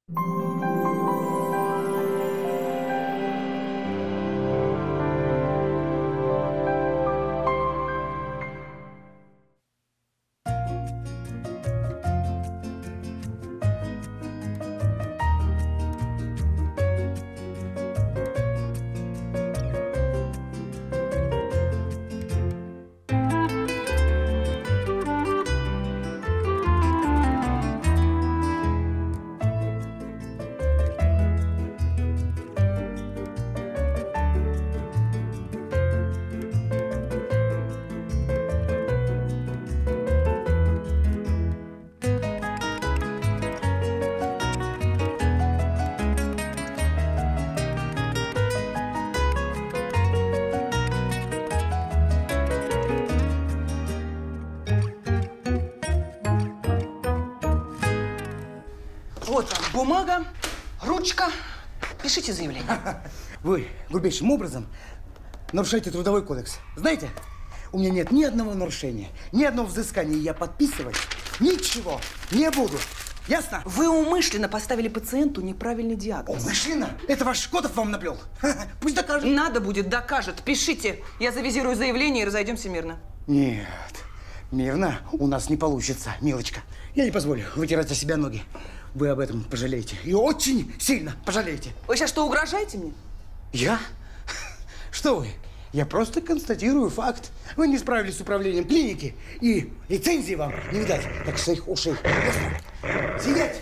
Вот вам бумага, ручка. Пишите заявление. Вы грубейшим образом нарушаете Трудовой кодекс. Знаете, у меня нет ни одного нарушения, ни одного взыскания. Я подписывать ничего не буду. Ясно? Вы умышленно поставили пациенту неправильный диагноз. Умышленно? Это ваш Котов вам наплел. Пусть докажет. Надо будет, докажет. Пишите. Я завизирую заявление и разойдемся мирно. Нет, мирно у нас не получится, милочка. Я не позволю вытирать о себя ноги. Вы об этом пожалеете. И очень сильно пожалеете. Вы сейчас что, угрожаете мне? Я? Что вы? Я просто констатирую факт. Вы не справились с управлением клиники. И лицензии вам не видать, как своих ушей. Сидеть!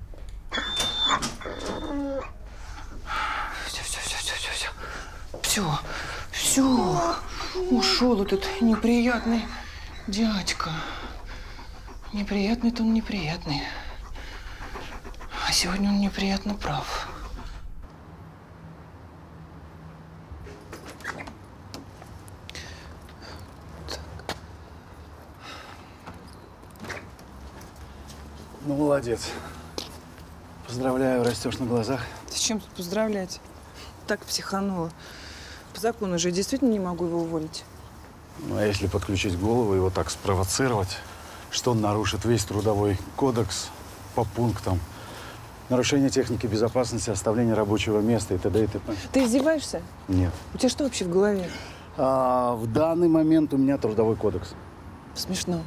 Все. Ушел этот неприятный дядька. Неприятный-то он неприятный. А сегодня он неприятно прав. Ну, молодец. Поздравляю, растешь на глазах. С чем тут поздравлять? Так психанула. По закону же я действительно не могу его уволить. Ну, а если подключить голову, его так спровоцировать, что он нарушит весь Трудовой кодекс по пунктам. Нарушение техники безопасности, оставление рабочего места и т.д. и т.п. Ты издеваешься? Нет. У тебя что вообще в голове? В данный момент у меня Трудовой кодекс. Смешно.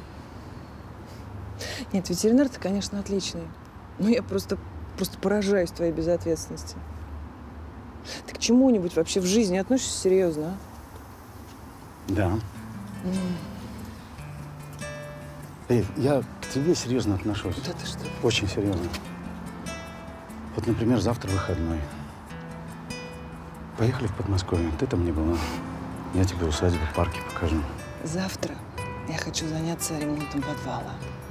Нет, ветеринар-то, конечно, отличный. Но я просто поражаюсь твоей безответственности. Ты к чему-нибудь вообще в жизни относишься серьезно, а? Да. Эй, я к тебе серьезно отношусь. Да ты что? Очень серьезно. Вот, например, завтра выходной. Поехали в Подмосковье. Ты там не была. Я тебе усадьбу, парки покажу. Завтра я хочу заняться ремонтом подвала.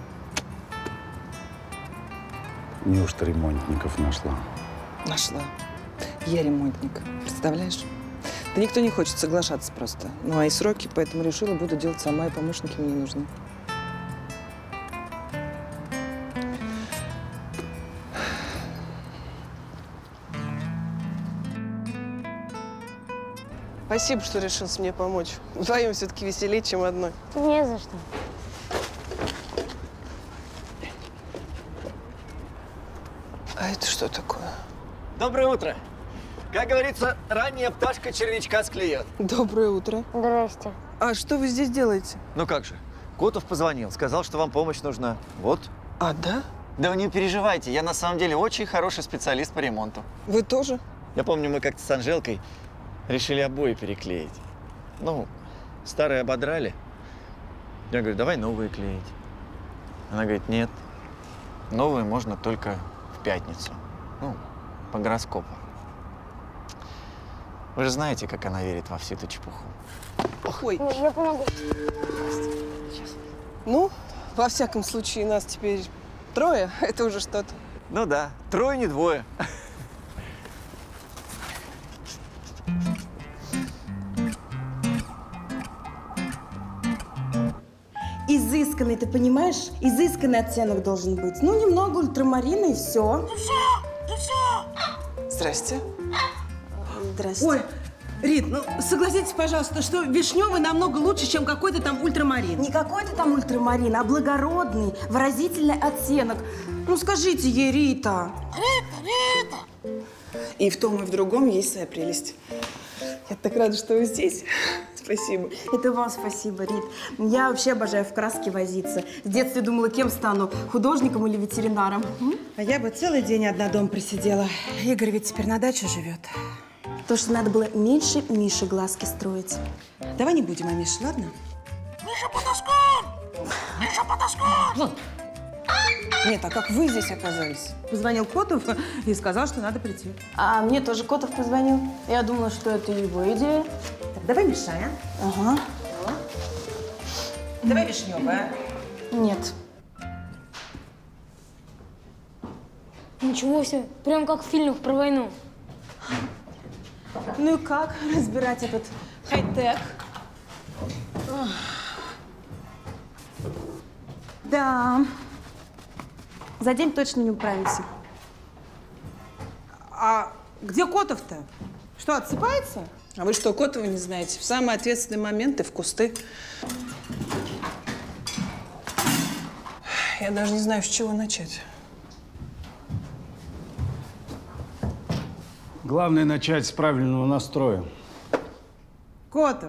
Неужто ремонтников нашла? Нашла. Я ремонтник. Представляешь? Да никто не хочет соглашаться просто. Ну, а и сроки, поэтому решила, буду делать сама, и помощники мне не нужны. Спасибо, что решился мне помочь. Вдвоем все-таки веселее, чем одной. Не за что. А это что такое? Доброе утро. Как говорится, ранняя пташка червячка склюет. Доброе утро. Здрасте. А что вы здесь делаете? Ну как же, Котов позвонил, сказал, что вам помощь нужна. Вот. А, да? Да вы не переживайте, я на самом деле очень хороший специалист по ремонту. Вы тоже? Я помню, мы как-то с Анжелкой решили обои переклеить. Ну, старые ободрали. Я говорю, давай новые клеить. Она говорит, нет, новые можно только в пятницу. Ну, по гороскопу. Вы же знаете, как она верит во всю эту чепуху. Ой. Я помогу. Сейчас. Ну, во всяком случае, нас теперь трое. Это уже что-то. Ну да, трое, не двое. Изысканный, ты понимаешь? Изысканный оттенок должен быть. Ну, немного ультрамарина и все. Здрасте. Здрасте. Ой, Рит, ну согласитесь, пожалуйста, что вишневый намного лучше, чем какой-то там ультрамарин. Не какой-то там ультрамарин, а благородный, выразительный оттенок. Ну скажите ей, Рита. И в том, и в другом есть своя прелесть. Я так рада, что вы здесь. Спасибо. Это вам спасибо, Рит. Я вообще обожаю в краске возиться. В детстве думала, кем стану, художником или ветеринаром. А я бы целый день одна дома просидела. Игорь ведь теперь на даче живет. То, что надо было меньше Мише глазки строить. Давай не будем о Мише, ладно? Миша Потаскун! Миша Потаскун! Нет, а как вы здесь оказались? Позвонил Котов и сказал, что надо прийти. А мне тоже Котов позвонил. Я думала, что это его идея. Так, давай мешай, а? Ага. Давай вишневая. Нет. Ничего себе, прям как в фильмах про войну. Ну и как разбирать этот хай-тек? Да. За день точно не управимся. А где Котов-то? Что, отсыпается? А вы что, Котова не знаете? В самый ответственный момент и в кусты. Я даже не знаю, с чего начать. Главное начать с правильного настроя. Котов.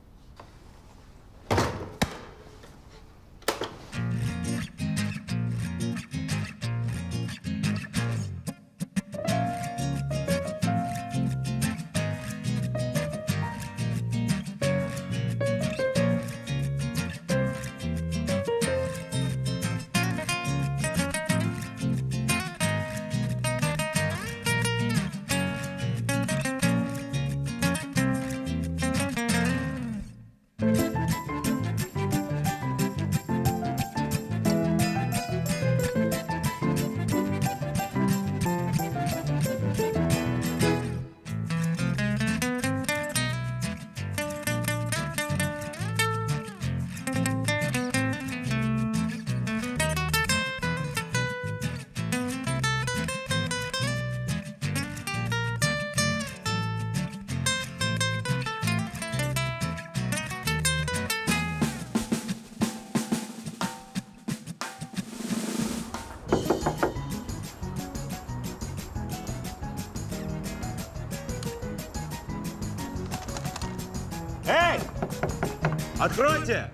Эй! Откройте!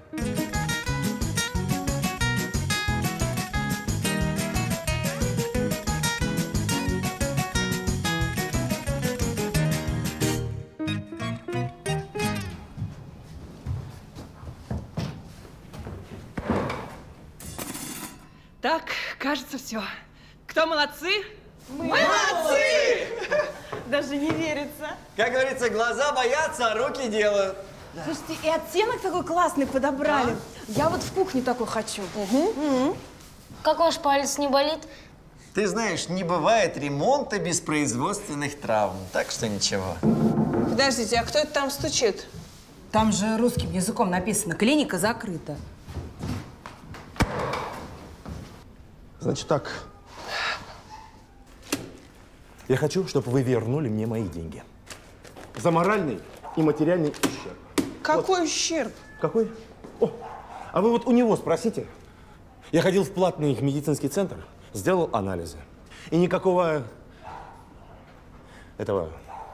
Так, кажется, все. Кто молодцы? Даже не верится. Как говорится, глаза боятся, а руки делают. Слушайте, и оттенок такой классный подобрали. Я вот в кухне такой хочу. Как ваш палец не болит? Ты знаешь, не бывает ремонта без производственных травм, так что ничего. Подождите, а кто это там стучит? Там же русским языком написано «Клиника закрыта». Значит так. Я хочу, чтобы вы вернули мне мои деньги. За моральный и материальный ущерб. Какой ущерб? Какой? О, а вы вот у него спросите. Я ходил в платный медицинский центр, сделал анализы. И никакого этого...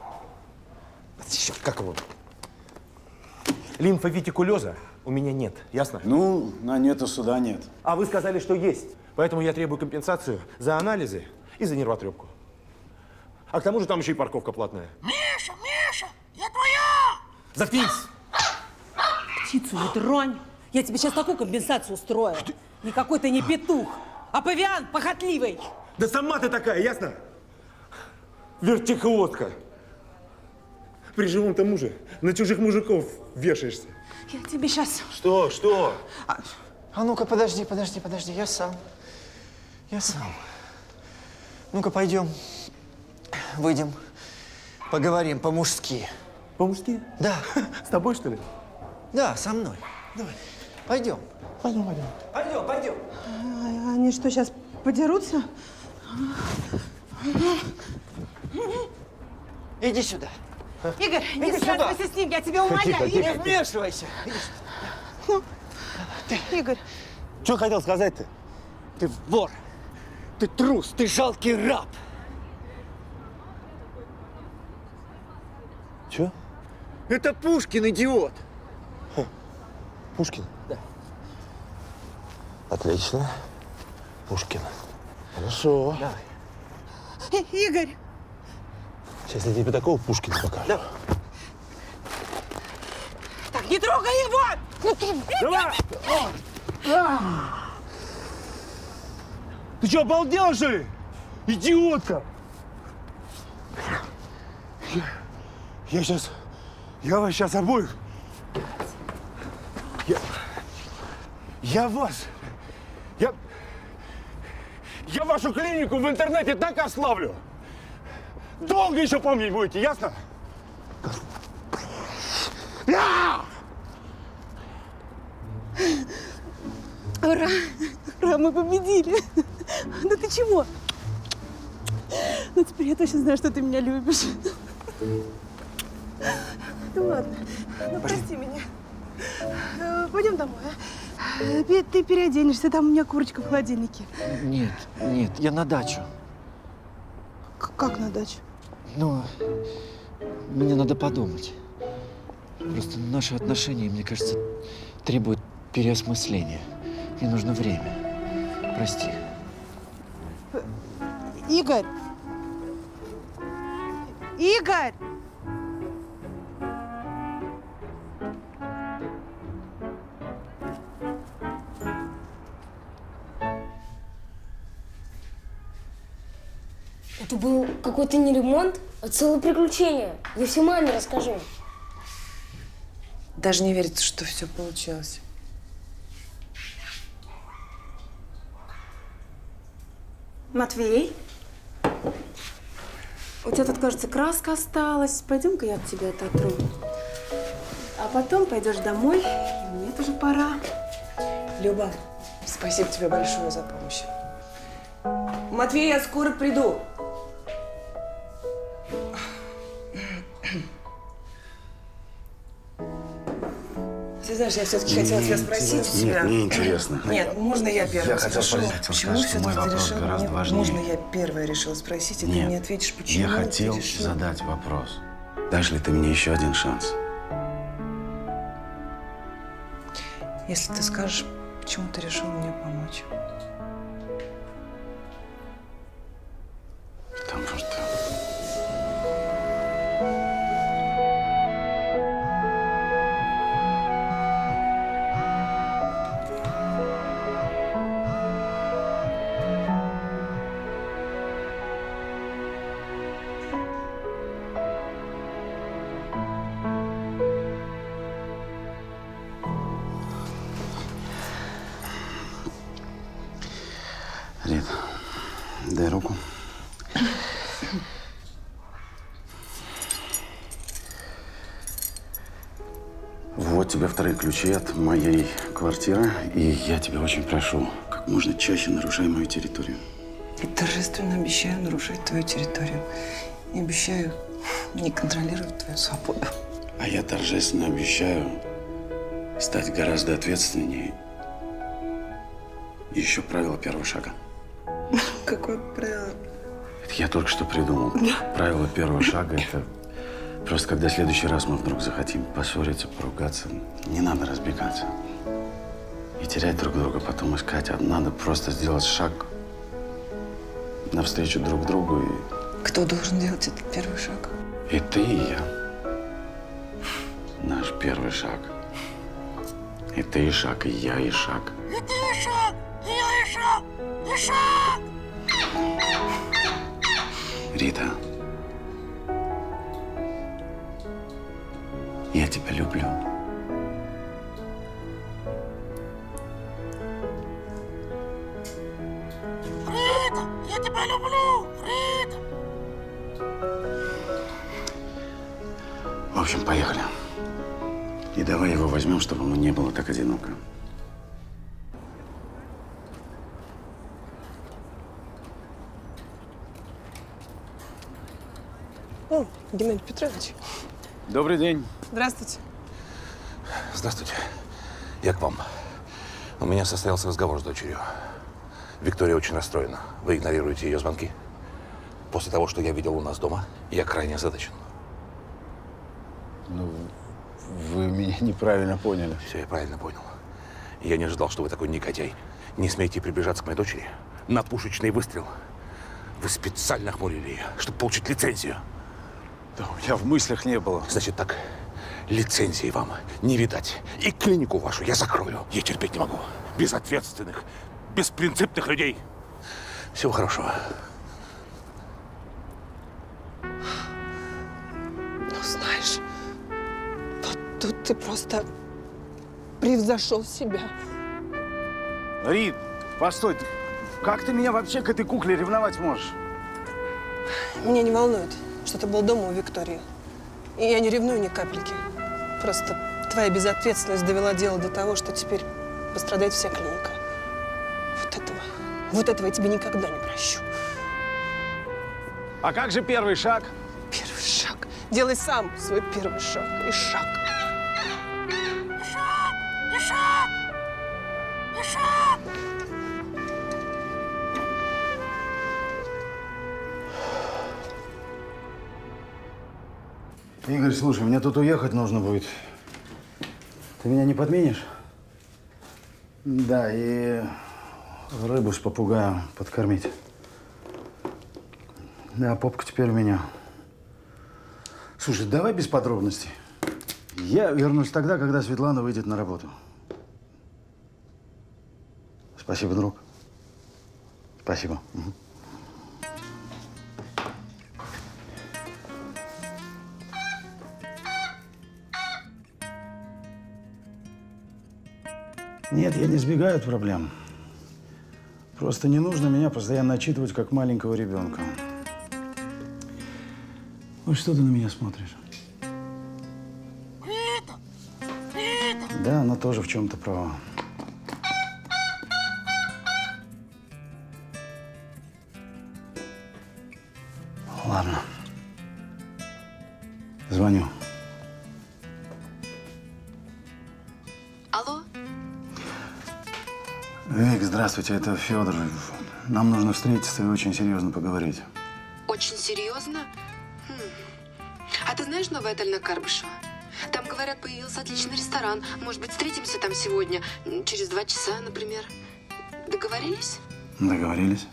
Как его? Лимфовитикулеза у меня нет, ясно? Ну, на нет и суда нет. А вы сказали, что есть. Поэтому я требую компенсацию за анализы и за нервотрепку. А к тому же там еще и парковка платная. Миша, Миша, я твоя! Заткнись! Птицу не тронь. Я тебе сейчас такую компенсацию устрою. Никакой ты не петух, а павиан похотливый. Да сама ты такая, ясно? Вертихвостка. При живом-то муже на чужих мужиков вешаешься. Я тебе сейчас... Что? Что? А ну-ка, подожди, я сам. Ну-ка, пойдем, выйдем, поговорим по-мужски. По-мужски? Да. С тобой, что ли? Да, со мной. Давай, пойдем. Пойдем. Пойдем. Они что, сейчас подерутся? Иди сюда. Игорь, не Иди сюда. связывайся с ним, я тебя умоляю. Не вмешивайся. Игорь, Что хотел сказать-то? Ты вор. Ты трус. Ты жалкий раб. Че? Это Пушкин, идиот. Пушкин? Да. Отлично. Пушкин. Хорошо. Давай. Игорь, Сейчас я тебе такого Пушкина покажу. Давай. так, не трогай его! Давай! Ты что, обалдела, что ли? Идиотка! Я вас сейчас обоих... Я вас... Я вашу клинику в интернете так ославлю! Долго еще помнить будете, ясно? Ура! Ура, мы победили! Да ты чего? Ну теперь я точно знаю, что ты меня любишь. Ну ладно, ну прости меня. Пойдем домой, а? Ты переоденешься, там у меня курочка в холодильнике. Нет, нет, я на дачу. Как на дачу? Ну, мне надо подумать. Просто наши отношения, мне кажется, требуют переосмысления. Мне нужно время. Прости. Игорь! Игорь! Это был какой-то не ремонт, а целое приключение. Я все маме расскажу. Даже не верится, что все получилось. Матвей, у тебя тут, кажется, краска осталась. Пойдем-ка я от тебя ототру. А потом пойдешь домой, и мне тоже пора. Люба, спасибо тебе большое за помощь. Матвей, я скоро приду. Ты знаешь, я все-таки хотела тебя спросить у тебя. Нет, мне интересно. Нет, можно я первая Я хотел спрошу? спросить, Почему что мой все-таки ты вопрос решил? гораздо Нет, важнее. можно я первая решила спросить, и ты Нет, мне ответишь, почему я хотел ты решил? задать вопрос. Дашь ли ты мне еще один шанс? Если ты скажешь, почему ты решил мне помочь. Потому что... Рит, дай руку. Вот тебе вторые ключи от моей квартиры. И я тебя очень прошу, как можно чаще нарушай мою территорию. И торжественно обещаю нарушать твою территорию. И обещаю не контролировать твою свободу. А я торжественно обещаю стать гораздо ответственнее. И еще правило первого шага. Какое правило? Это я только что придумал. Правило первого шага – это просто когда в следующий раз мы вдруг захотим поссориться, поругаться, не надо разбегаться. И терять друг друга, потом искать. А надо просто сделать шаг навстречу друг другу. И Кто должен делать этот первый шаг? И ты, и я. Наш первый шаг. И ты, и шаг, и я, и шаг. И ты, и шаг! И я, и шаг! И шаг! Рита, я тебя люблю. Рита, я тебя люблю! Рита! В общем, поехали. И давай его возьмем, чтобы ему не было так одиноко. О, Геннадий Петрович. Добрый день. Здравствуйте. Здравствуйте. Я к вам. У меня состоялся разговор с дочерью. Виктория очень расстроена. Вы игнорируете ее звонки. После того, что я видел у нас дома, я крайне озадачен. Ну, вы меня неправильно поняли. Все, я правильно понял. Я не ожидал, что вы такой негодяй. Не смеете приближаться к моей дочери? На пушечный выстрел. Вы специально охмурили ее, чтобы получить лицензию. Да у меня в мыслях не было. Значит так, лицензии вам не видать. И клинику вашу я закрою. Я терпеть не могу. Безответственных, беспринципных людей. Всего хорошего. Ну, знаешь, вот тут ты просто превзошел себя. Рит, постой, как ты меня вообще к этой кукле ревновать можешь? Меня не волнует, что ты был дома у Виктории. И я не ревную ни капельки. Просто твоя безответственность довела дело до того, что теперь пострадает вся клиника. Вот этого я тебе никогда не прощу. А как же первый шаг? Первый шаг. Делай сам свой первый шаг и шаг. Игорь, слушай, мне тут уехать нужно будет. Ты меня не подменишь? Да, и рыбу с попугаем подкормить. Да, попка теперь у меня. Слушай, давай без подробностей. Я вернусь тогда, когда Светлана выйдет на работу. Спасибо, друг. Спасибо. Угу. Нет, я не избегаю проблем. Просто не нужно меня постоянно отчитывать, как маленького ребенка. Ну, что ты на меня смотришь? Да, она тоже в чем-то права. Ладно. Звоню. Алло? Вик, здравствуйте, это Федор. Нам нужно встретиться и очень серьезно поговорить. Очень серьезно? А ты знаешь новый отель на Карбышева? Там, говорят, появился отличный ресторан. Может быть, встретимся там сегодня, через 2 часа, например. Договорились? Договорились.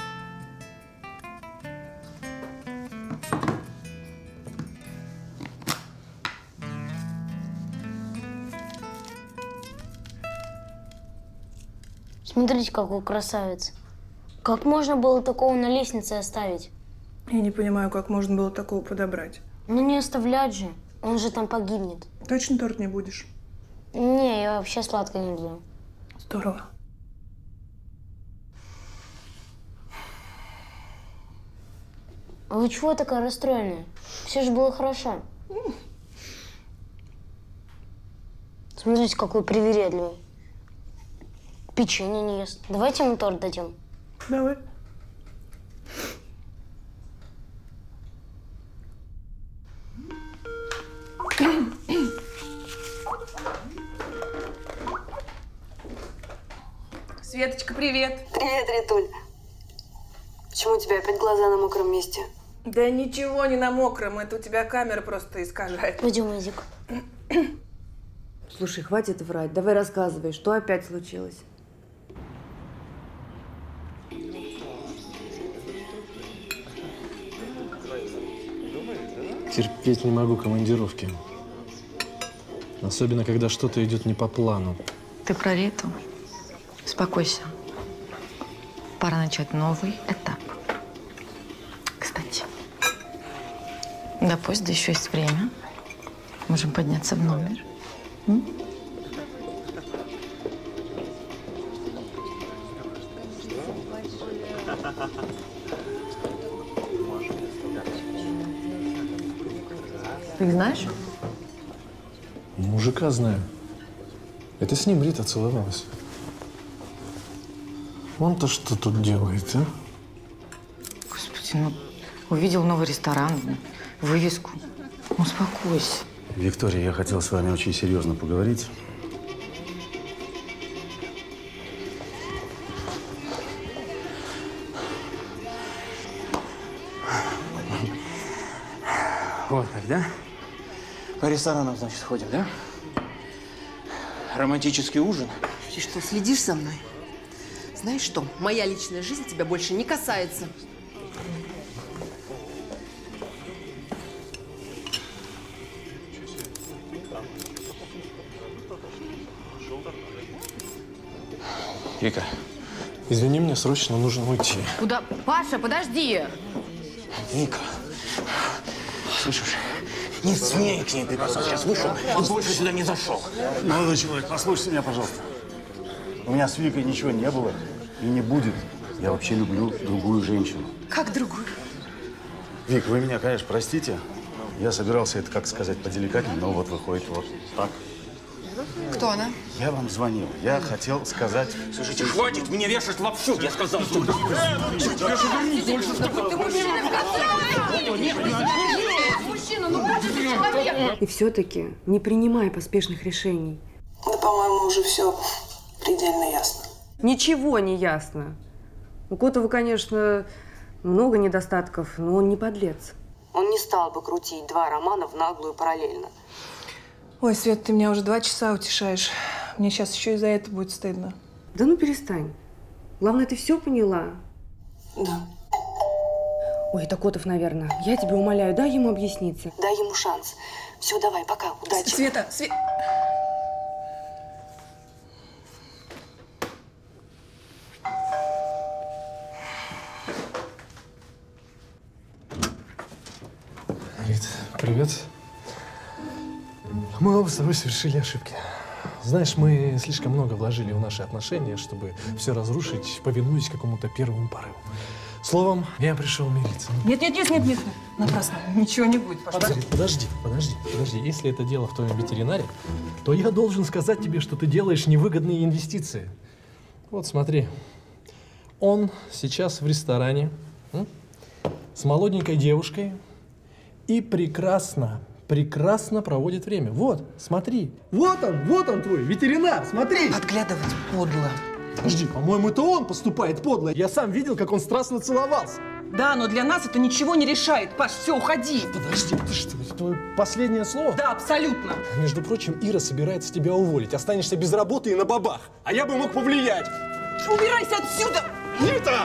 Смотрите, какой красавец. Как можно было такого на лестнице оставить? Я не понимаю, как можно было такого подобрать. Ну не оставлять же. Он же там погибнет. Точно торт не будешь? Не, я вообще сладкое не люблю. Здорово. А вы чего такая расстроенная? Все же было хорошо. Смотрите, какой привередливый. Печенье не ест. Давайте ему торт дадим. Давай. Светочка, привет. Привет, Ритуль. Почему у тебя опять глаза на мокром месте? Да ничего не на мокром, это у тебя камера просто искажает. Пойдем, Эдик. Слушай, хватит врать. Давай рассказывай, что опять случилось? Терпеть не могу командировки. Особенно, когда что-то идет не по плану. Ты про Риту? Успокойся. Пора начать новый этап. Кстати, до поезда еще есть время. Можем подняться в номер. Ты их знаешь? Мужика знаю. Это с ним Рита целовалась. Он-то что тут делает, а? Господи, ну, увидел новый ресторан, Вывеску. Успокойся. Виктория, я хотел с вами очень серьезно поговорить. Вот так, да? По ресторанам, значит, ходим, да? Романтический ужин. Ты что, следишь за мной? Знаешь что, моя личная жизнь тебя больше не касается. Вика. Извини, мне срочно нужно уйти. Куда? Паша, подожди! Вика. Слышишь? Не смей к ней прикасаться, слышал? Он больше сюда не зашел. Молодой человек, послушайте меня, пожалуйста. У меня с Викой ничего не было и не будет. Я вообще люблю другую женщину. Как другую? Вик, вы меня, конечно, простите. Я собирался это, как сказать, поделикатнее, но вот выходит вот так. Кто она? Я вам звонил. Я хотел сказать… Слушайте, хватит меня вешать лапшу, я сказал. И все-таки не принимай поспешных решений. Да, по-моему, уже все предельно ясно. Ничего не ясно. У Котова, конечно, много недостатков, но он не подлец. Он не стал бы крутить два романа в наглую параллельно. Ой, Свет, ты меня уже 2 часа утешаешь. Мне сейчас еще и за это будет стыдно. Да ну перестань. Главное, ты все поняла? Да. Ой, это Котов, наверное. Я тебя умоляю, дай ему объясниться. Дай ему шанс. Все, давай, пока, удачи. Света, Рит, привет. Мы оба с тобой совершили ошибки. Знаешь, мы слишком много вложили в наши отношения, чтобы все разрушить, повинуясь какому-то первому порыву. Словом, я пришел мириться. Нет. Напрасно. Ничего не будет, Паша. Подожди. Если это дело в твоем ветеринаре, то я должен сказать тебе, что ты делаешь невыгодные инвестиции. Вот смотри. Он сейчас в ресторане с молоденькой девушкой и прекрасно проводит время. Вот, смотри. Вот он твой ветеринар, смотри. Подглядывать подло. Подожди, по-моему, это он поступает подло. Я сам видел, как он страстно целовался. Да, но для нас это ничего не решает. Паш, все, уходи. Подожди, ты что, это твое последнее слово? Да, абсолютно. Между прочим, Ира собирается тебя уволить. Останешься без работы и на бабах. А я бы мог повлиять. Убирайся отсюда! Рита!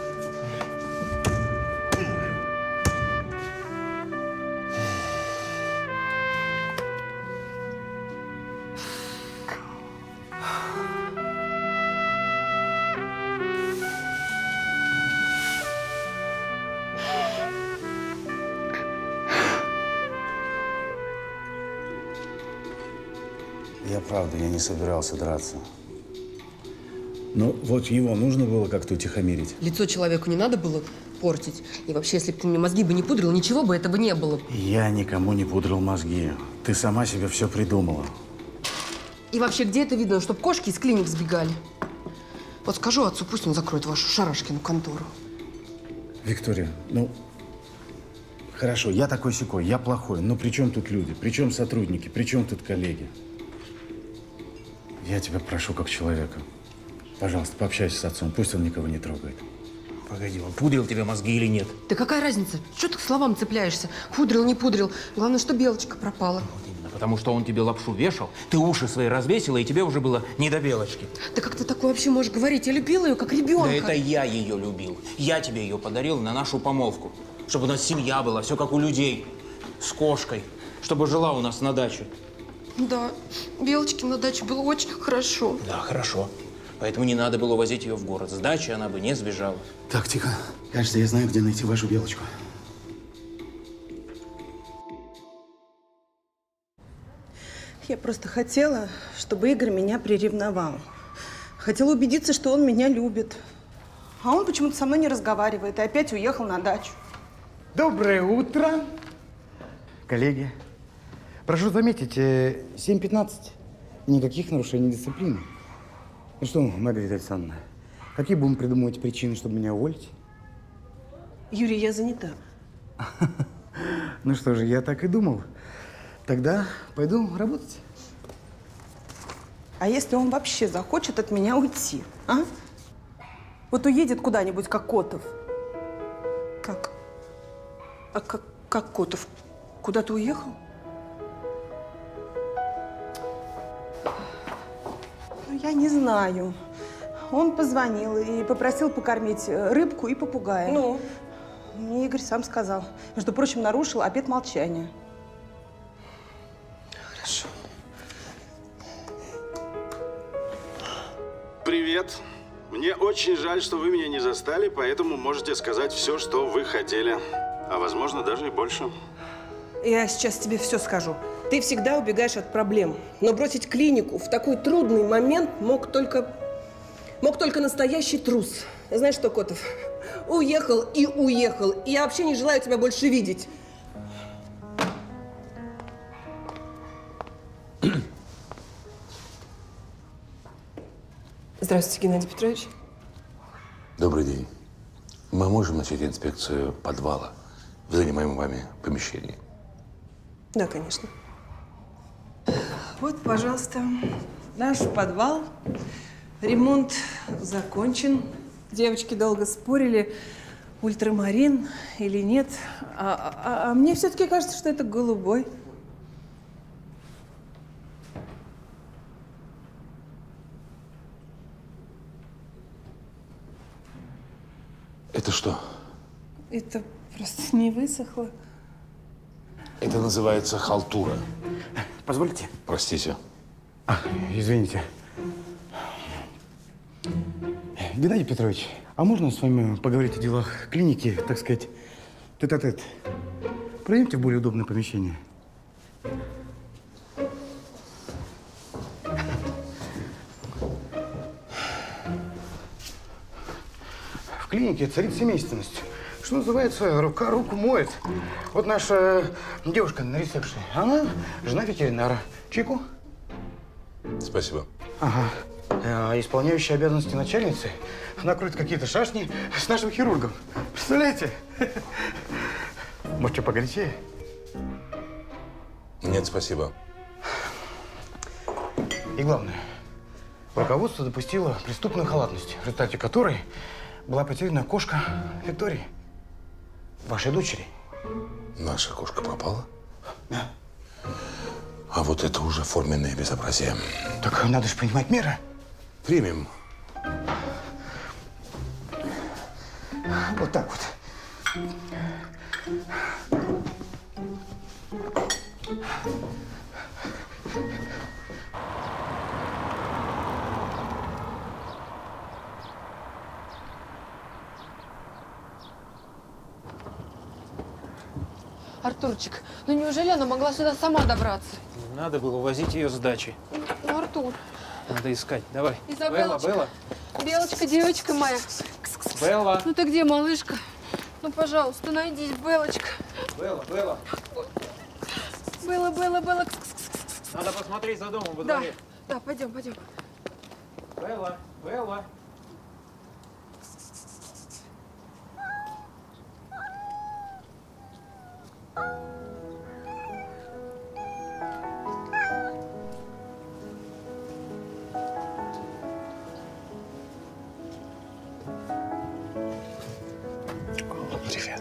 Правда, я не собирался драться. Но вот его нужно было как-то утихомирить. Лицо человеку не надо было портить. И вообще, если бы ты мне мозги бы не пудрил, ничего бы этого не было. Я никому не пудрил мозги. Ты сама себе все придумала. И вообще, где это видно, чтобы кошки из клиник сбегали? Вот скажу отцу, пусть он закроет вашу Шарашкину контору. Виктория, ну, хорошо, я такой-сякой, я плохой. Но при чем тут люди? При чем сотрудники? При чем тут коллеги? Я тебя прошу как человека. Пожалуйста, пообщайся с отцом, пусть он никого не трогает. Погоди, он пудрил тебе мозги или нет? Да какая разница? Что ты к словам цепляешься? Пудрил, не пудрил. Главное, что Белочка пропала. Вот именно, потому что он тебе лапшу вешал, ты уши свои развесила, и тебе уже было не до Белочки. Да как ты такое вообще можешь говорить? Я любила ее как ребенка. Да это я ее любил. Я тебе ее подарил на нашу помолвку. Чтобы у нас семья была, все как у людей. С кошкой. Чтобы жила у нас на даче. Да, Белочке на даче было очень хорошо. Да, хорошо. Поэтому не надо было возить ее в город. С дачи она бы не сбежала. Так, тихо. Кажется, я знаю, где найти вашу Белочку. Я просто хотела, чтобы Игорь меня приревновал. Хотела убедиться, что он меня любит. А он почему-то со мной не разговаривает и опять уехал на дачу. Доброе утро, коллеги. Прошу заметить, 7:15. Никаких нарушений дисциплины. Ну что, Маргарита Александровна, какие будем придумывать причины, чтобы меня уволить? Юрий, я занята. Ну что же, я так и думал. Тогда пойду работать. А если он вообще захочет от меня уйти, а? Вот уедет куда-нибудь, как Котов. Как? А как Котов? Куда ты уехал? Ну, я не знаю. Он позвонил и попросил покормить рыбку и попугая. Ну? Мне Игорь сам сказал. Между прочим, нарушил обет молчания. Хорошо. Привет. Мне очень жаль, что вы меня не застали, поэтому можете сказать все, что вы хотели. А возможно, даже и больше. Я сейчас тебе все скажу. Ты всегда убегаешь от проблем. Но бросить клинику в такой трудный момент мог только настоящий трус. Знаешь что, Котов? Уехал и уехал. И я вообще не желаю тебя больше видеть. Здравствуйте, Геннадий Петрович. Добрый день. Мы можем начать инспекцию подвала в занимаемом вами помещении? Да, конечно. Вот, пожалуйста, наш подвал. Ремонт закончен. Девочки долго спорили, ультрамарин или нет. А мне все-таки кажется, что это голубой. Это что? Это просто не высохло. Это называется халтура. Позвольте? Простите. Извините. Геннадий Петрович, а можно с вами поговорить о делах клиники, так сказать, тет-а-тет? Пройдемте в более удобное помещение. В клинике царит семейственность. Что называется, рука руку моет. Вот наша девушка на ресепшене, она жена ветеринара. Чайку? Спасибо. Ага. Исполняющая обязанности начальницы накроет какие-то шашни с нашим хирургом. Представляете? Может, что погорячее? Нет, спасибо. И главное, руководство допустило преступную халатность, в результате которой была потеряна кошка Виктории, вашей дочери. Наша кошка пропала? Да. А вот это уже форменное безобразие. Так надо же принимать меры. Примем. Вот так вот. Артурчик, ну неужели она могла сюда сама добраться? Надо было увозить ее с дачи. Ну, Артур. Надо искать. Давай. Изабеллочка. Белла. Белочка, девочка моя. Белла. Ну ты где, малышка? Ну, пожалуйста, найдись, Белочка. Белла. Белла. Надо посмотреть за домом во Да, дворе. да, пойдем. Белла. Привет.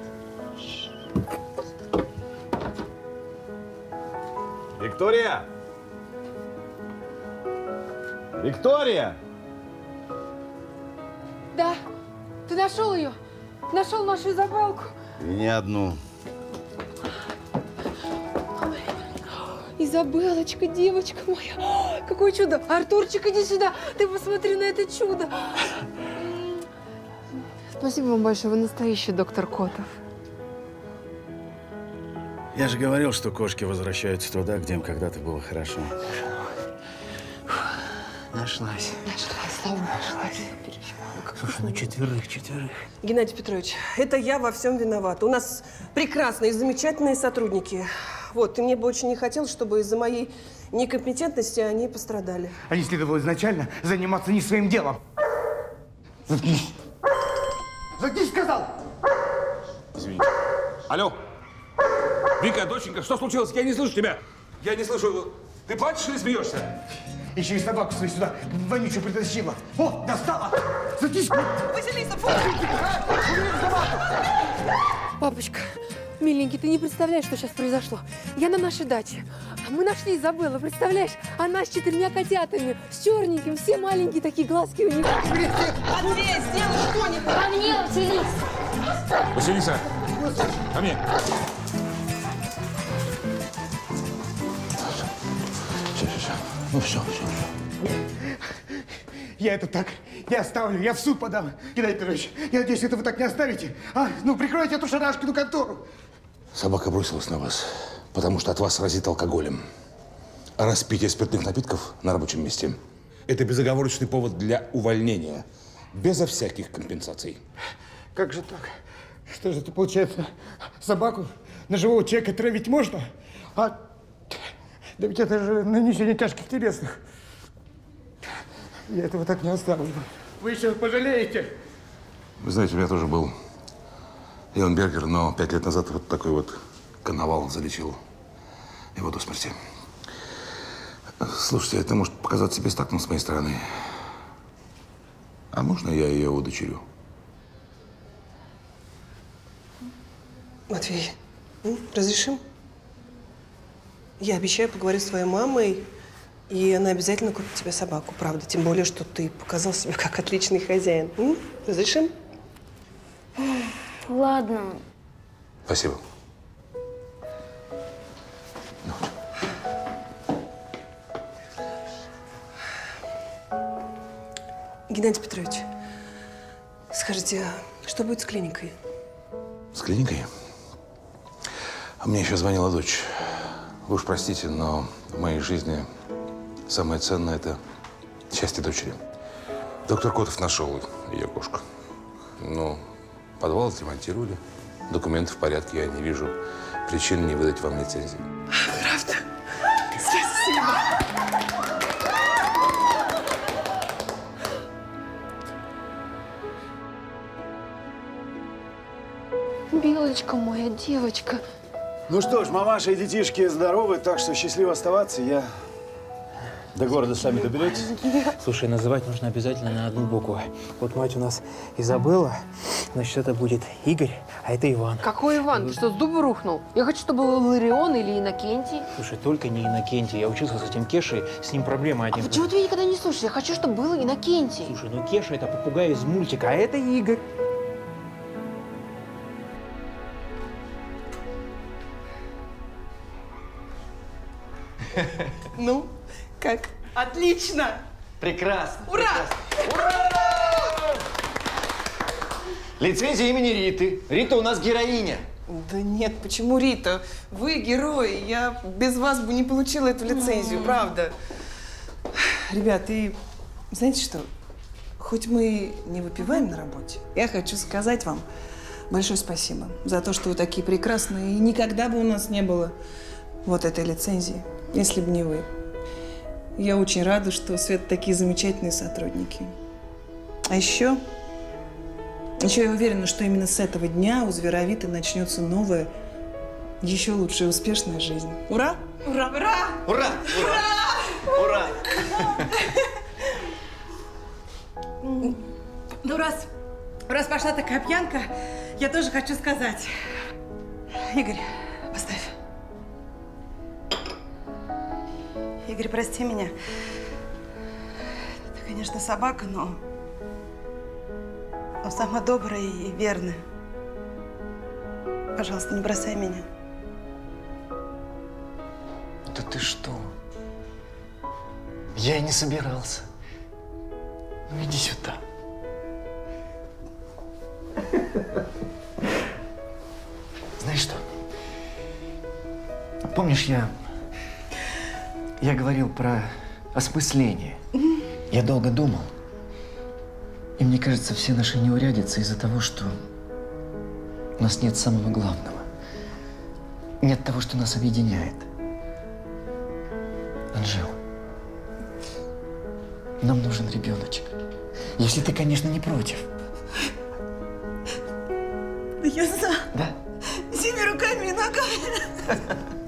Виктория! Виктория! Да, ты нашел ее? Нашел нашу Изабелку? И не одну. Изабеллочка, девочка моя. Ой, какое чудо. Артурчик, иди сюда. Ты посмотри на это чудо. Спасибо вам большое. Вы настоящий доктор Котов. Я же говорил, что кошки возвращаются туда, где им когда-то было хорошо. Нашлась. Слава Богу. Слушай, ну четверых. Геннадий Петрович, это я во всем виновата. У нас прекрасные и замечательные сотрудники. Вот, и мне бы очень не хотелось, чтобы из-за моей некомпетентности они пострадали. А не следовало изначально заниматься не своим делом. Заткнись. Заткнись, сказал! Извините. Алло! Вика, доченька, что случилось? Я не слышу тебя. Я не слышу. Ты плачешь или смеешься? Еще и собаку свою сюда вонючую притащила. О, достала! Затишку! Василиса, фу! Папочка, миленький, ты не представляешь, что сейчас произошло. Я на нашей даче. Мы нашли Изабеллу, представляешь? Она с 4 котятами, с черненьким, все маленькие такие глазки у них. Андрей, сделай что-нибудь! Ко мне, Василиса! Василиса, ко мне. Все. Ну все. Я это так не оставлю, я в суд подам. Геннадий Петрович, я надеюсь, это вы так не оставите. А? Ну, прикройте эту шарашкину контору. Собака бросилась на вас, потому что от вас разит алкоголем. А распитие спиртных напитков на рабочем месте – это безоговорочный повод для увольнения, безо всяких компенсаций. Как же так? Что же это получается? Собаку на живого человека травить можно? А? Да ведь это же нанесение тяжких телесных. Я этого так не оставлю. Вы еще пожалеете. Вы знаете, у меня тоже был Леонбергер, но 5 лет назад вот такой вот коновал залечил его до смерти. Слушайте, это может показаться бестактным с моей стороны. А можно я ее удочерю? Матвей, разрешим? Я обещаю поговорить с твоей мамой, и она обязательно купит тебе собаку, правда. Тем более, что ты показал себя как отличный хозяин. Разрешим? Ладно. Спасибо. Геннадий Петрович, скажите, что будет с клиникой? С клиникой? Мне еще звонила дочь. Вы уж простите, но в моей жизни самое ценное – это счастье дочери. Доктор Котов нашел ее кошку. Ну, подвал отремонтировали. Документы в порядке, я не вижу причин не выдать вам лицензии. Правда? Спасибо. Белочка моя, девочка. Ну что ж, мамаша и детишки здоровы, так что счастливо оставаться. Я до города сами доберетесь. Слушай, называть нужно обязательно на одну букву. Вот мать у нас Изабелла, значит, это будет Игорь, а это Иван. Какой Иван? Ты что, с дуба рухнул? Я хочу, чтобы был Ларион или Иннокентий. Слушай, только не Иннокентий. Я учился с этим Кешей, с ним проблема один. А почему ты меня никогда не слушаешь? Я хочу, чтобы был Иннокентий. Слушай, ну Кеша – это попугай из мультика, а это Игорь. Ну, как? Отлично! Прекрасно. Ура! Лицензия имени Риты. Рита у нас героиня. Да нет, почему Рита? Вы герои. Я без вас бы не получила эту лицензию, правда. Ребят, и знаете что? Хоть мы не выпиваем на работе, я хочу сказать вам большое спасибо за то, что вы такие прекрасные. И никогда бы у нас не было вот этой лицензии, если бы не вы. Я очень рада, что у Светы такие замечательные сотрудники. А еще я уверена, что именно с этого дня у Зверовиты начнется новая, еще лучшая и успешная жизнь. Ура! Ура! Ура! Ура! Ура! Ну, раз пошла такая пьянка, я тоже хочу сказать. Игорь, поставь. Игорь, прости меня. Ты, конечно, собака, но самая добрая и верная. Пожалуйста, не бросай меня. Да ты что? Я и не собирался. Ну иди сюда. Знаешь что? Помнишь, я говорил про осмысление. Я долго думал. И мне кажется, все наши неурядицы из-за того, что у нас нет самого главного. Нет того, что нас объединяет. Анжела, нам нужен ребеночек. Если ты, конечно, не против. Да я за. Да? Семен всеми руками и ногами.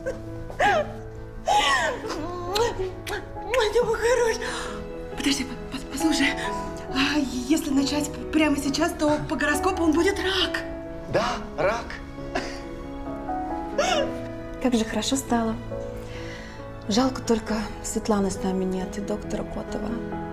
Ты мой хороший. Подожди, послушай. А если начать прямо сейчас, то по гороскопу он будет рак. Да, рак. Как же хорошо стало. Жалко только Светланы с нами нет и доктора Котова.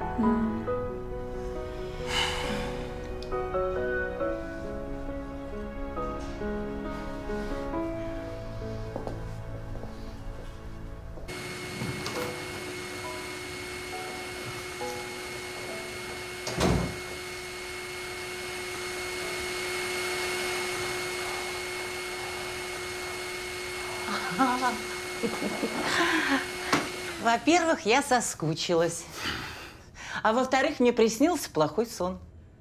Во-первых, я соскучилась. А во-вторых, мне приснился плохой сон.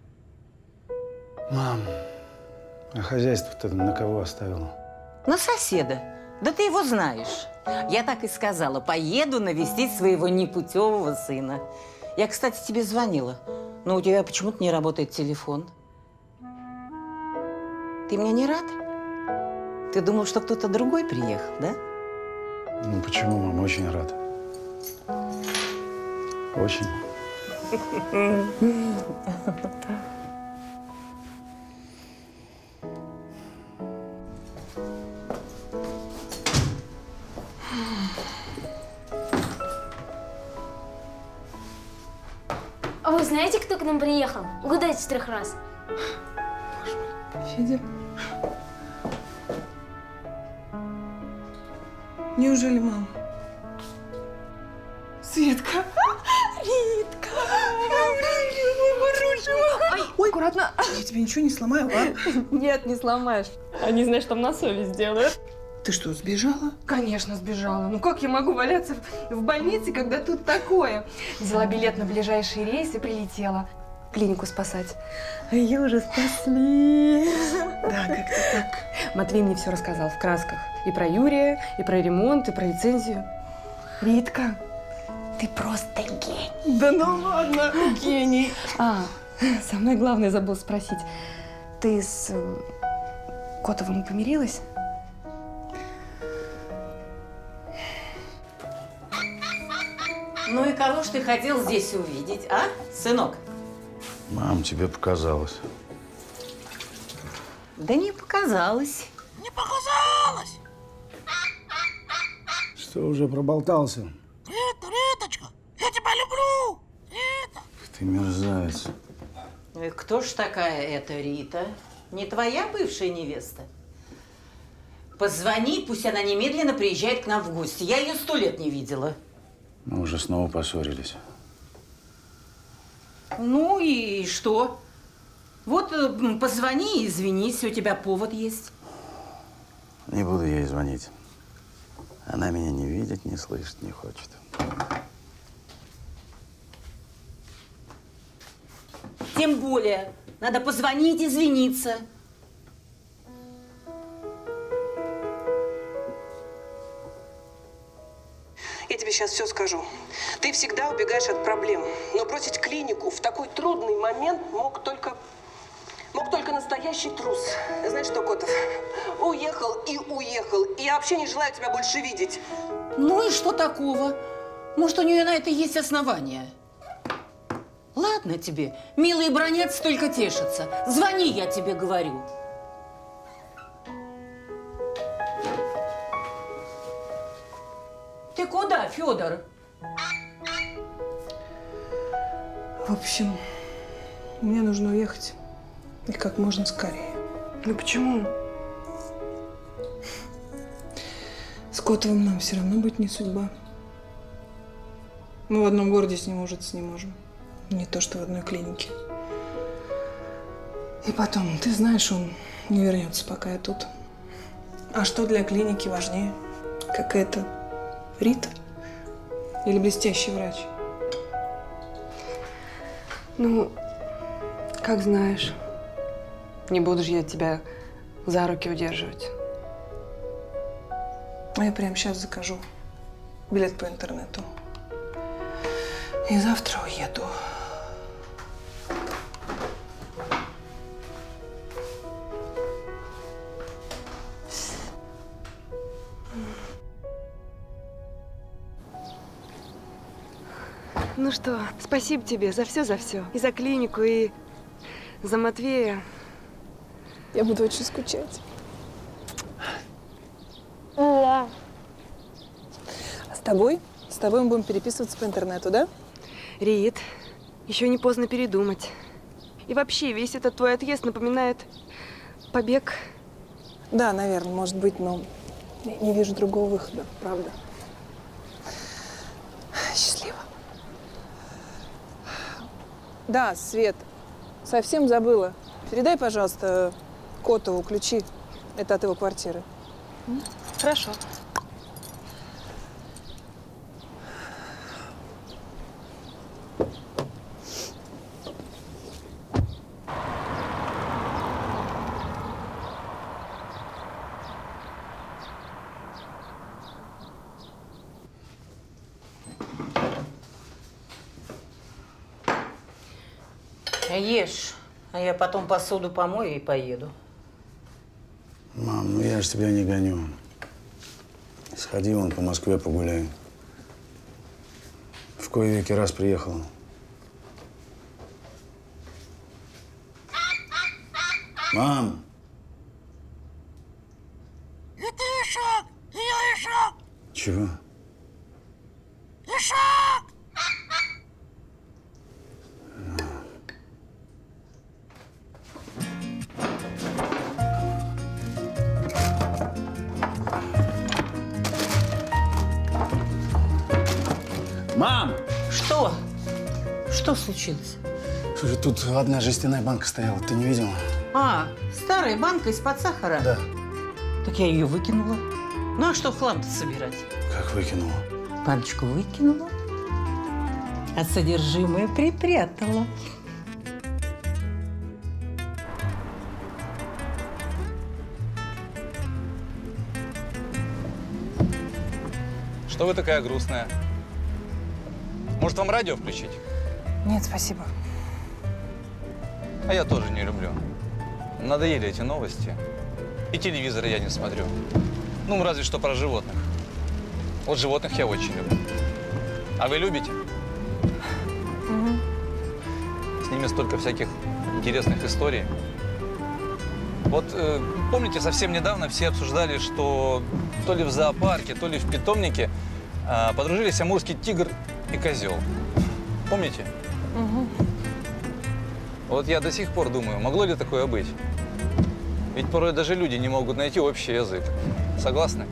Мам, а хозяйство ты на кого оставила? На соседа. Да ты его знаешь. Я так и сказала. Поеду навестить своего непутевого сына. Я, кстати, тебе звонила. Но у тебя почему-то не работает телефон. Ты мне не рад? Ты думал, что кто-то другой приехал, да? Ну почему, мама? Очень рад. Очень. А вы знаете, кто к нам приехал? Угадайте с 3 раз. Федя. Неужели мама? Светка. Ритка. Ой, аккуратно. Я тебе ничего не сломаю, а? Нет, не сломаешь. Они, знаешь, там на совесть делают. Ты что, сбежала? Конечно, сбежала. Ну как я могу валяться в больнице, когда тут такое? Взяла билет на ближайший рейс и прилетела. Клинику спасать. А ее уже спасли. Да, как-то так. Матвей мне все рассказал в красках. И про Юрия, и про ремонт, и про лицензию. Ритка, ты просто гений. Да ну ладно, гений. А, самое главное забыл спросить. Ты с Котовым помирилась? Ну и кого ж ты хотел здесь увидеть, а, сынок? Мам, тебе показалось. Да не показалось. Не показалось. Что, уже проболтался? Риточка, я тебя люблю. Ты мерзавец. Ну и кто ж такая эта Рита? Не твоя бывшая невеста? Позвони, пусть она немедленно приезжает к нам в гости. Я ее 100 лет не видела. Мы уже снова поссорились. Ну и что? Вот позвони и извинись, у тебя повод есть. Не буду ей звонить. Она меня не видит, не слышит, не хочет. Тем более, надо позвонить, извиниться. Я тебе сейчас все скажу. Ты всегда убегаешь от проблем. Но бросить клинику в такой трудный момент мог только настоящий трус. Знаешь что, Котов? Уехал и уехал. И я вообще не желаю тебя больше видеть. Ну и что такого? Может, у нее на это есть основания? Ладно тебе. Милые бронятся, только тешатся. Звони, я тебе говорю. Ты куда, Федор? В общем, мне нужно уехать. И как можно скорее. Ну почему? С Котовым нам все равно быть не судьба. Мы в одном городе с ним ужиться не можем. Не то, что в одной клинике. И потом, ты знаешь, он не вернется, пока я тут. А что для клиники важнее? Какая-то Рита? Или блестящий врач? Ну, как знаешь. Не буду же я тебя за руки удерживать. А я прямо сейчас закажу билет по интернету. И завтра уеду. Ну что, спасибо тебе за все, за все. И за клинику, и за Матвея. Я буду очень скучать. Да. А с тобой? С тобой мы будем переписываться по интернету, да? Рит, еще не поздно передумать. И вообще, весь этот твой отъезд напоминает побег. Да, наверное, может быть, но я не вижу другого выхода, правда. Счастливо. Да, Свет, совсем забыла. Передай, пожалуйста, Котову ключи. Это от его квартиры. Хорошо. Ешь, а я потом посуду помою и поеду. Мам, ну я ж тебя не гоню. Сходи вон по Москве погуляй. В кои веки раз приехал. Мам! Это Ишак! Я Ишак! Чего? Ишак! Мам! Что? Что случилось? Слушай, тут одна жестяная банка стояла, ты не видела? А, старая банка из-под сахара? Да. Так я ее выкинула. Ну а что хлам-то собирать? Как выкинула? Баночку выкинула, а содержимое припрятала. Что вы такая грустная? Может, вам радио включить? Нет, спасибо. А я тоже не люблю. Надоели эти новости. И телевизор я не смотрю. Ну, разве что про животных. Вот животных я очень люблю. А вы любите? С ними столько всяких интересных историй. Вот помните, совсем недавно все обсуждали, что то ли в зоопарке, то ли в питомнике подружились амурский тигр и козел. Помните? Вот я до сих пор думаю, могло ли такое быть? Ведь порой даже люди не могут найти общий язык. Согласны?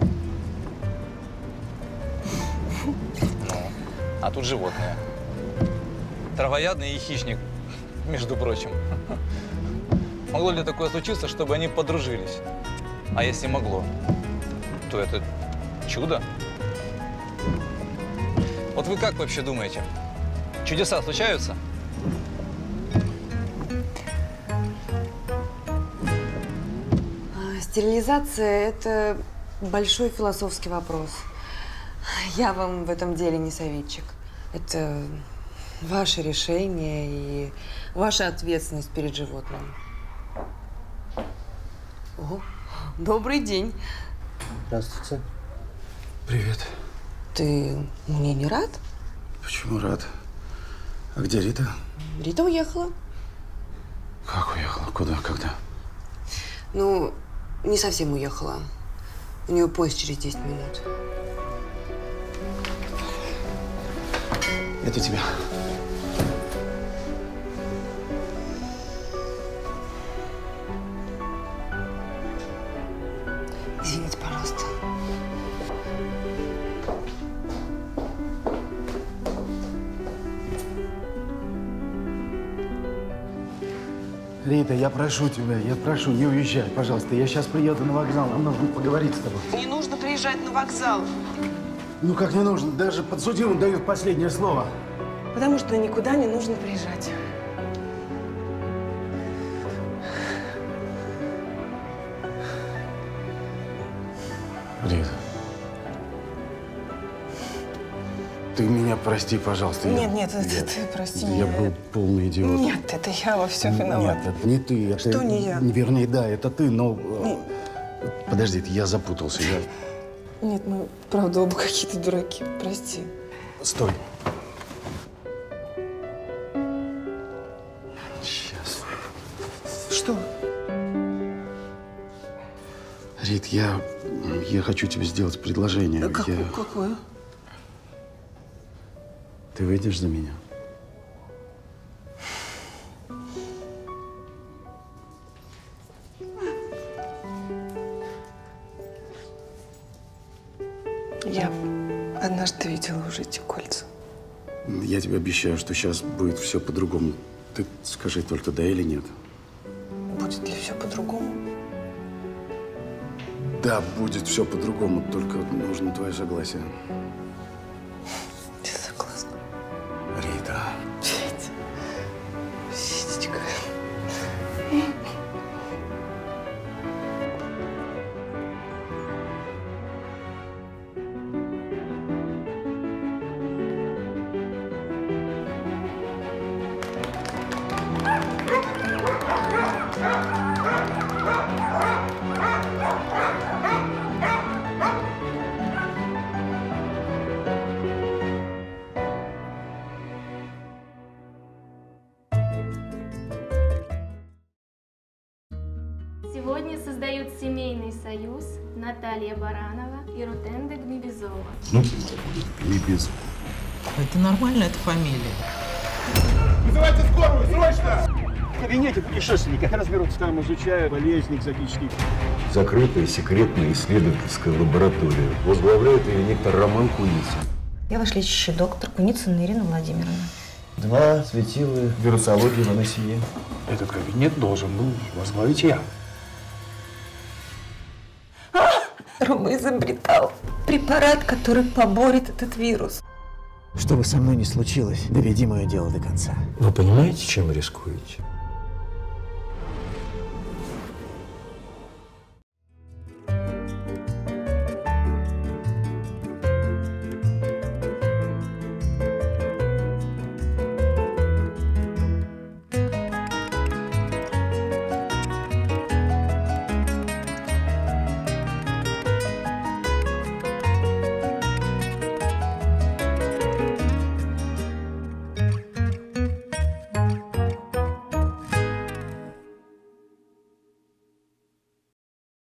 Ну, а тут животные. Травоядный и хищник, между прочим. Могло ли такое случиться, чтобы они подружились? А если могло, то это чудо. Вот вы как вообще думаете? Чудеса случаются? Стерилизация – это большой философский вопрос. Я вам в этом деле не советчик. Это ваше решение и ваша ответственность перед животным. О, добрый день. Здравствуйте. Привет. Ты мне не рад? Почему рад? А где Рита? Рита уехала. Как уехала? Куда? Когда? Ну, не совсем уехала. У нее поезд через 10 минут. Это тебя. Извините, пожалуйста. Рита, я прошу тебя, не уезжай, пожалуйста. Я сейчас приеду на вокзал, нам нужно поговорить с тобой. Не нужно приезжать на вокзал. Ну как не нужно? Даже подсудимым дают последнее слово. Потому что никуда не нужно приезжать. Рита. Ты меня прости, пожалуйста. Нет, ты прости меня. Я был полный идиот. Нет, это я во всем виноват. Нет, это не ты. Это, что не я? Вернее, да, это ты, но… Подожди, я запутался. Нет, мы правда оба какие-то дураки. Прости. Стой. Что? Рит, я хочу тебе сделать предложение. Какое? Ты выйдешь за меня? Я однажды видела уже эти кольца. Я тебе обещаю, что сейчас будет все по-другому. Ты скажи только да или нет. Будет ли все по-другому? Да, будет все по-другому, только нужно твое согласие. Я согласна. Рита. Сидечка. Сегодня создают семейный союз Наталья Баранова и Рутенда Гнебезова. Ну, Гнебез. Это нормально, это фамилия. Вызывайте скорую, срочно! В кабинете путешественника разберутся, там изучают болезни экзотические. Закрытая секретная исследовательская лаборатория. Возглавляет ее некто Роман Куницын. Я ваш лечащий доктор Куницына Ирина Владимировна. 2 светила вирусологии в НСИЕ. Этот кабинет должен был возглавить я. Рома изобретал препарат, который поборет этот вирус. Что бы со мной ни случилось, доведи мое дело до конца. Вы понимаете, чем вы рискуете?